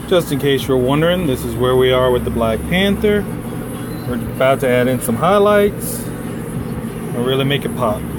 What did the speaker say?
Just in case you're wondering, this is where we are with the Black Panther. We're about to add in some highlights and really make it pop.